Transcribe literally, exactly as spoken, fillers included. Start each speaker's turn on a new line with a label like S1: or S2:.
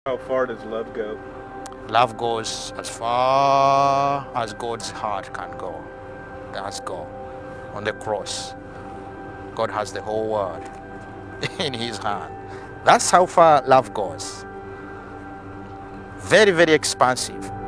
S1: How far does love go?
S2: Love goes as far as God's heart can go. That's go. On the cross, God has the whole world in his hand. That's how far love goes. Very, very expansive.